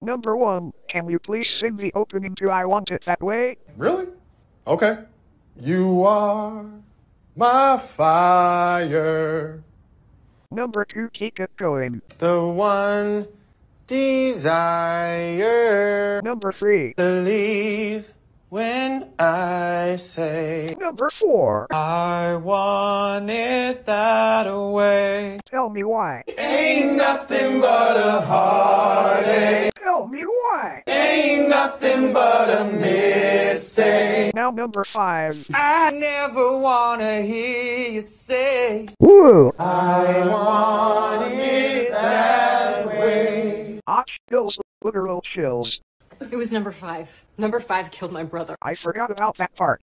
Number 1, can you please sing the opening to I Want It That Way? Really? Okay. You are my fire. Number 2, keep it going. The one desire. Number 3. Believe when I say Number 4. I want it that way. Tell me why. Ain't nothing but a heartache. Tell me why. Ain't nothing but a mistake. Now number 5. I never wanna hear you say Woo! I want it that way. Hot chills, literal chills. It was number 5. Number 5 killed my brother. I forgot about that part.